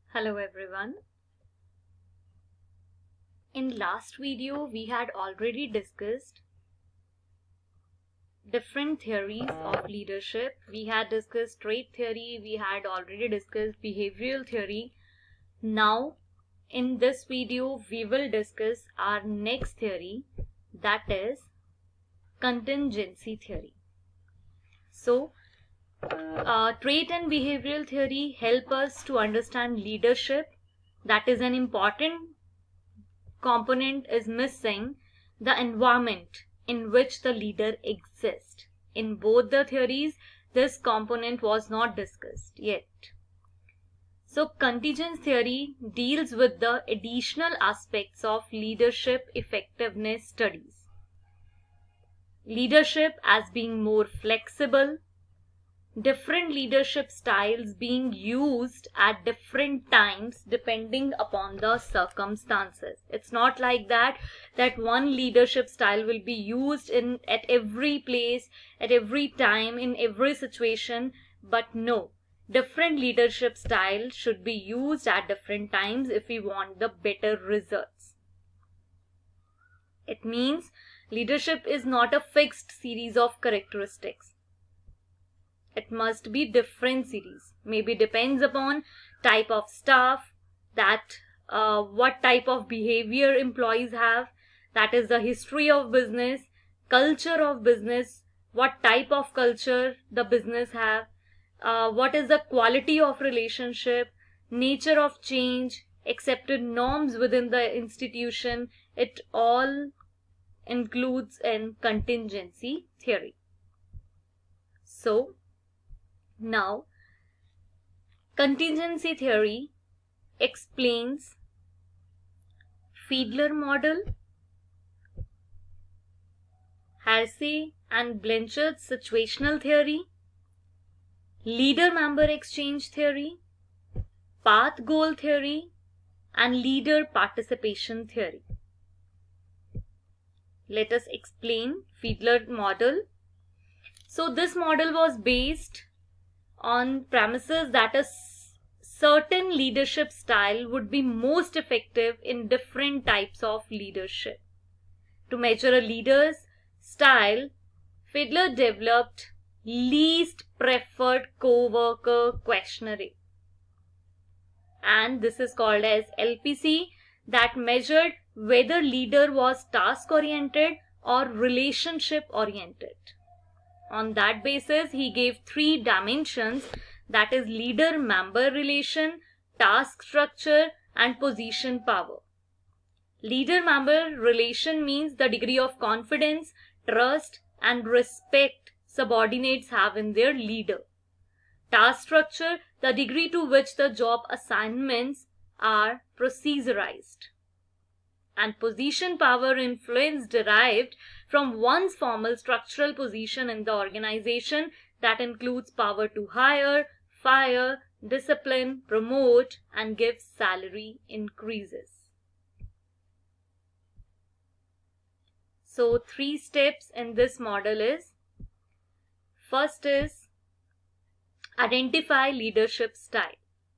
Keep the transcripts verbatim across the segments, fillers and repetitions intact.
Hello everyone. In last video we had already discussed different theories of leadership. We had discussed trait theory, we had already discussed behavioral theory. Now in this video we will discuss our next theory, that is contingency theory. So uh, trait and behavioral theory help us to understand leadership. That is an important component is missing, the environment in which the leader exists. In both the theories, this component was not discussed yet. So contingent theory deals with the additional aspects of leadership effectiveness studies. Leadership as being more flexible, different leadership styles being used at different times depending upon the circumstances. It's not like that that one leadership style will be used in at every place, at every time, in every situation, but no, different leadership style should be used at different times if we want the better results. It means leadership is not a fixed series of characteristics. It must be different series. Maybe depends upon type of staff, that uh, what type of behavior employees have, that is the history of business, culture of business, what type of culture the business have, uh, what is the quality of relationship, nature of change, accepted norms within the institution. It all includes in contingency theory. So now, contingency theory explains Fiedler model, Hersey and Blanchard's situational theory, leader-member exchange theory, path-goal theory, and leader participation theory. Let us explain Fiedler model. So this model was based on premises that a certain leadership style would be most effective in different types of leadership. To measure a leader's style, Fiedler developed least preferred co-worker questionnaire, and this is called as L P C, that measured whether leader was task oriented or relationship oriented. On that basis, he gave three dimensions, that is leader-member relation, task structure, and position power. Leader-member relation means the degree of confidence, trust, and respect subordinates have in their leader. Task structure, the degree to which the job assignments are procedurized. And position power, influence derived from one's formal structural position in the organization, that includes power to hire, fire, discipline, promote, and give salary increases. So three steps in this model is, first is identify leadership style.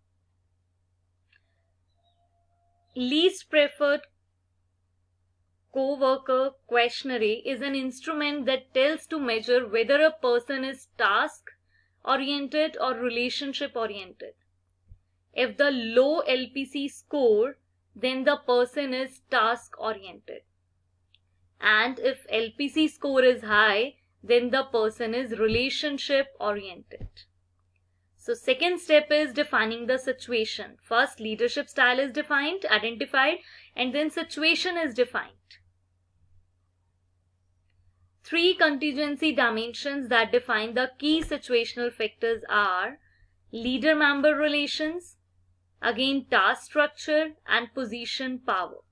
Least preferred co-worker questionnaire is an instrument that tells to measure whether a person is task oriented or relationship oriented. If the low L P C score, then the person is task oriented, and if L P C score is high, then the person is relationship oriented. So second step is defining the situation. First, leadership style is defined, identified, and then situation is defined. Three contingency dimensions that define the key situational factors are leader-member relations, again task structure, and position power.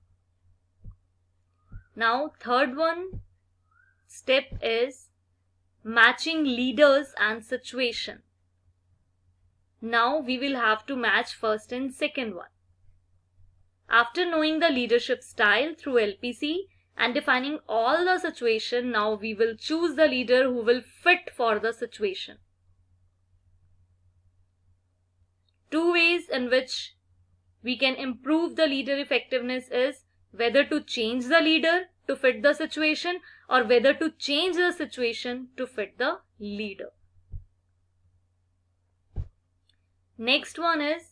Now third one step is matching leaders and situation. Now we will have to match first and second one. After knowing the leadership style through L P C and defining all the situation, now we will choose the leader who will fit for the situation. Two ways in which we can improve the leader effectiveness is whether to change the leader to fit the situation or whether to change the situation to fit the leader. Next one is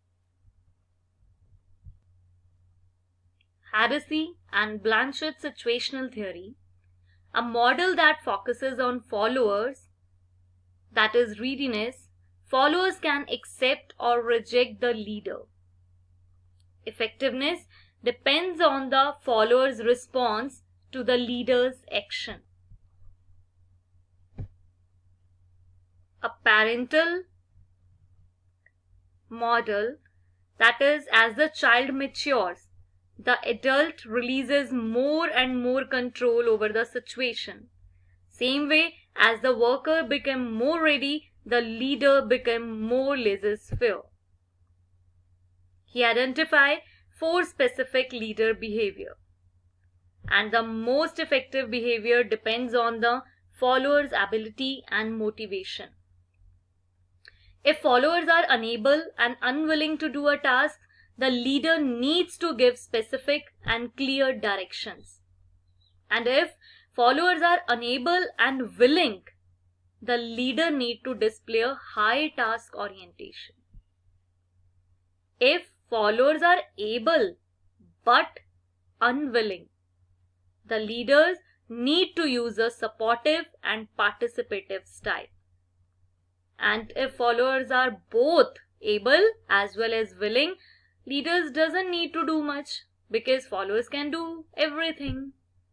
Harassy and Blanchard's situational theory, a model that focuses on followers, that is readiness. Followers can accept or reject the leader. Effectiveness depends on the follower's response to the leader's action. A parental model, that is, as the child matures, the adult releases more and more control over the situation. Same way, as the worker became more ready, the leader became more laissez-faire. He identified four specific leader behavior, and the most effective behavior depends on the follower's ability and motivation. If followers are unable and unwilling to do a task, the leader needs to give specific and clear directions. And if followers are unable and willing, the leader needs to display a high task orientation. If followers are able but unwilling, the leaders need to use a supportive and participative style. And if followers are both able as well as willing, leaders doesn't need to do much because followers can do everything.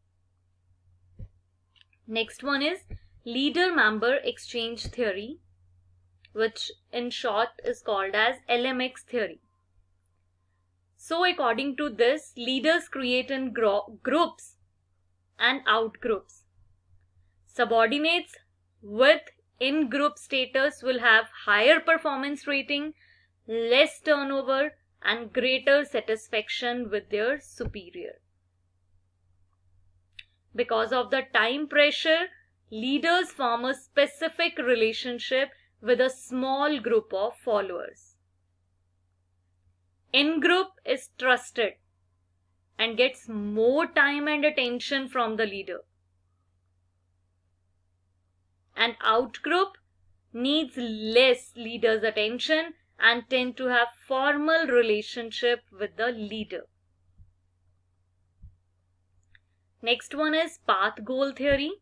Next one is leader-member exchange theory, which in short is called as L M X theory. So according to this, leaders create in gro groups and out-groups. Subordinates with in-group status will have higher performance rating, less turnover, and greater satisfaction with their superior. Because of the time pressure, leaders form a specific relationship with a small group of followers. In-group is trusted and gets more time and attention from the leader. And out-group needs less leader's attention and tend to have formal relationship with the leader. Next one is path goal theory.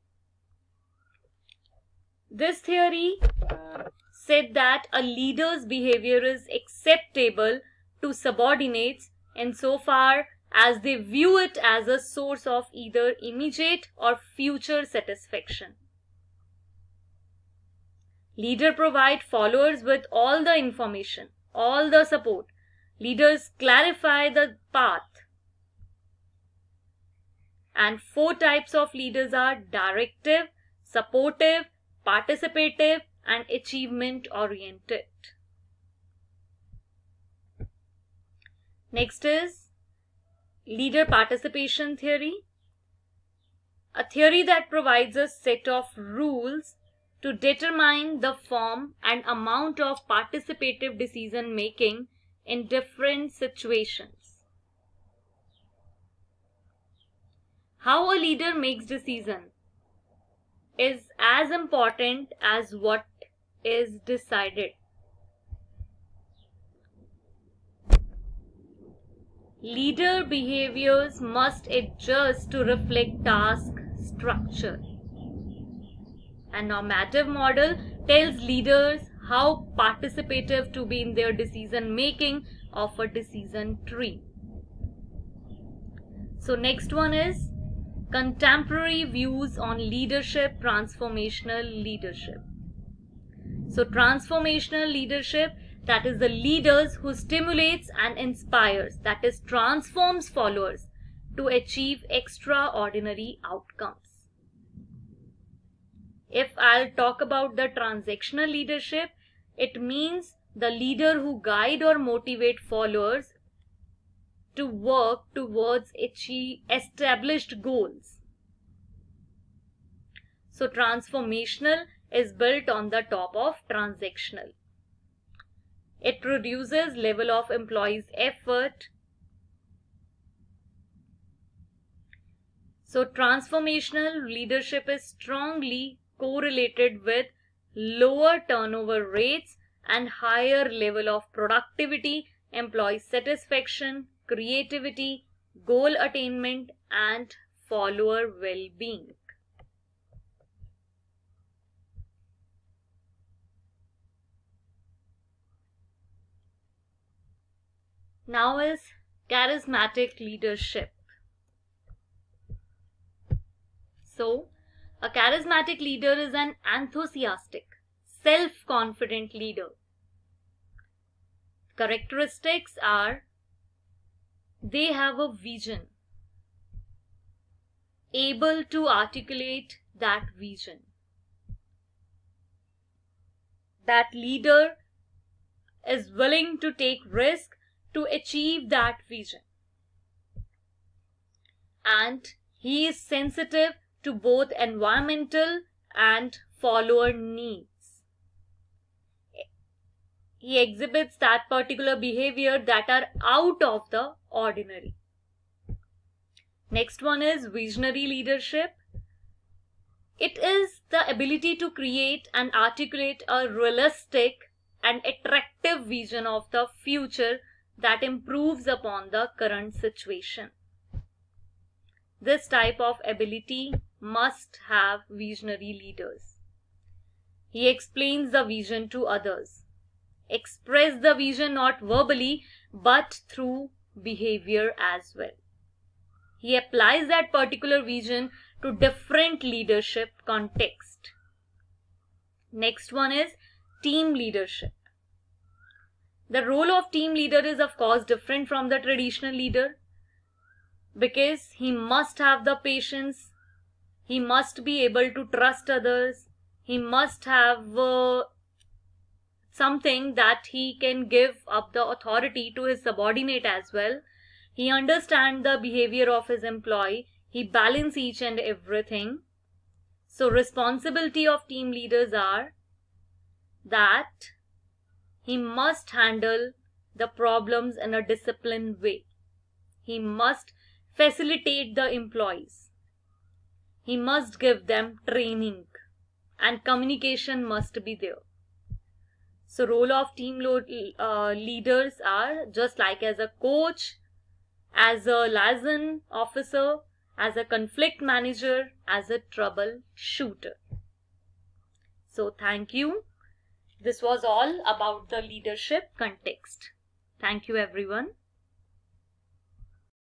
This theory said that a leader's behavior is acceptable to subordinates insofar as they view it as a source of either immediate or future satisfaction. Leader provide followers with all the information, all the support. Leaders clarify the path. And four types of leaders are directive, supportive, participative, and achievement oriented. Next is leader participation theory, a theory that provides a set of rules to determine the form and amount of participative decision making in different situations. How a leader makes decision is as important as what is decided. Leader behaviors must adjust to reflect task structure. A normative model tells leaders how participative to be in their decision making of a decision tree. So next one is contemporary views on leadership, transformational leadership. So transformational leadership, that is the leaders who stimulates and inspires, that is transforms followers to achieve extraordinary outcomes. If I'll talk about the transactional leadership, it means the leader who guide or motivate followers to work towards achieve established goals. So transformational is built on the top of transactional. It reduces level of employees' effort. So transformational leadership is strongly correlated with lower turnover rates and higher level of productivity, employee satisfaction, creativity, goal attainment, and follower well-being. Now is charismatic leadership. So, a charismatic leader is an enthusiastic, self-confident leader. Characteristics are: they have a vision, able to articulate that vision. That leader is willing to take risk to achieve that vision. And he is sensitive to both environmental and follower needs. He exhibits that particular behavior that are out of the ordinary. Next one is visionary leadership. It is the ability to create and articulate a realistic and attractive vision of the future that improves upon the current situation. This type of ability must have visionary leaders. He explains the vision to others, express the vision not verbally but through behavior as well. He applies that particular vision to different leadership context. Next one is team leadership. The role of team leader is of course different from the traditional leader, because he must have the patience, he must be able to trust others, he must have uh, something that he can give up the authority to his subordinate as well. He understands the behavior of his employee, he balances each and everything. So responsibility of team leaders are that he must handle the problems in a disciplined way. He must facilitate the employees. He must give them training, and communication must be there. So role of team uh, leaders are just like as a coach, as a liaison officer, as a conflict manager, as a troubleshooter. So thank you. This was all about the leadership context. Thank you everyone.